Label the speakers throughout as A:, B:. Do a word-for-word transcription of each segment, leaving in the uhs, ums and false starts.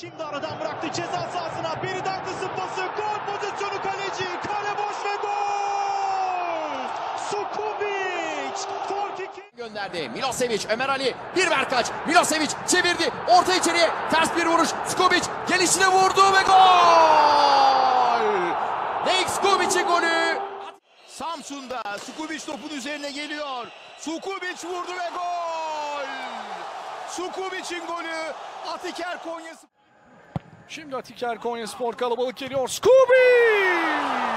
A: Şimdi aradan bıraktı ceza sahasına. Beri Douglas'ın pası. Gol pozisyonu kaleci. Kale boş ve gol. Sukubic. Forkiki
B: Gönderdi. Milosevic, Ömer Ali. Bir ver kaç. Milosevic çevirdi. Orta içeriye. Ters bir vuruş. Skubic gelişine vurdu ve gol. Lake Skubic'in golü.
C: Samsun'da Sukubic topun üzerine geliyor. Sukubic vurdu ve gol. Sukubic'in golü. Atiker Konya.
D: Şimdi Atiker Konyaspor kalabalık geliyor. Skubic!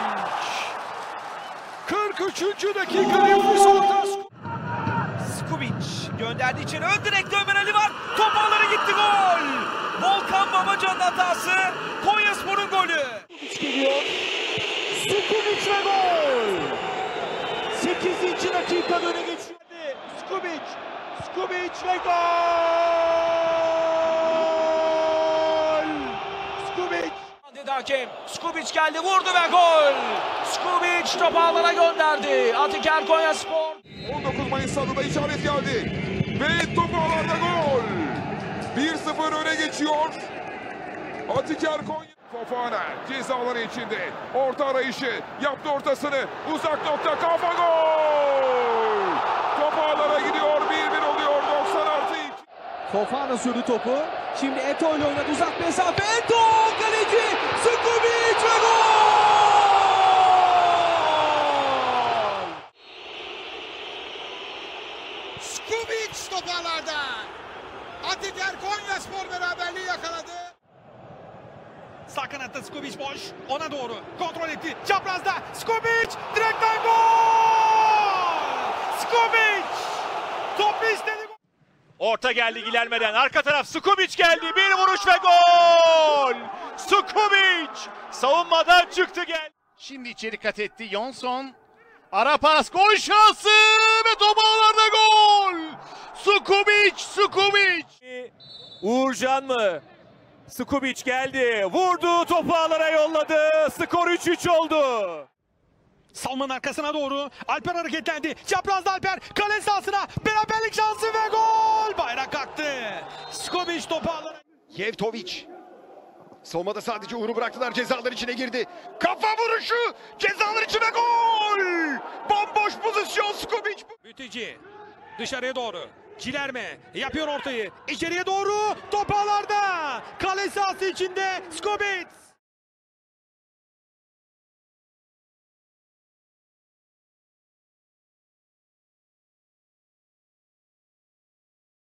D: kırk üçüncü dakika nefis orta.
A: Sukubic gönderdi içeri. Ön direkte Ömer Ali var. Top ağlara gitti, gol. Volkan Babacan'ın hatası. Konyaspor'un golü. Sukubic geliyor. Sukubic ve gol. sekizinci dakikada öne geçiyor. Sukubic. Sukubic ve gol. Skubic. Dedi hakem. Skubic geldi, vurdu ve gol. Skubic top ağlara gönderdi. Atiker Konyaspor.
E: on dokuz Mayıs stadında işaret geldi. Ve top ağlarda gol. bir sıfır öne geçiyor. Atiker Konya. Fofana ceza alanı içinde. Orta arayışı. Yaptı ortasını. Uzak nokta, kafa gol. Top ağlara gidiyor. bir bir oluyor. doksan artı iki.
A: Fofana sürdü topu. Şimdi Eto'o ile oynadı, uzak mesafe. Eto'o kaleci. Sukubic ve gol.
F: Skubic toparlarda. Atiker Konyaspor beraberliği yakaladı.
A: Sağ kanatta Skubic boş. Ona doğru kontrol etti. Çaprazda Skubic. Direkten gol. Skubic. Topu istedi.
G: Orta geldi Gilerme'den. Arka taraf Skubic geldi. Bir vuruş ve gol. Skubic savunmadan çıktı gel. Şimdi içeri kat etti. Johnson. Ara pas. Gol şansı ve top ağlarda gol. Skubic, Skubic.
H: Uğurcan mı? Skubic geldi. Vurdu. Topu ağlara yolladı. Skor üç üç oldu.
A: Salmanın arkasına doğru Alper hareketlendi. Çaprazda Alper kale sahasına, beraberlik şansı ve gol. Bayrak kalktı. Skubic topu alır.
C: Yevtovic. Savunmada sadece Uğur'u bıraktılar. Cezalar içine girdi. Kafa vuruşu. Cezalar içine gol. Bomboş pozisyon Skubic.
A: Müthici. Dışarıya doğru. Cilerme yapıyor ortayı. İçeriye doğru. Top ağlarda. Kale sahası içinde Skubic.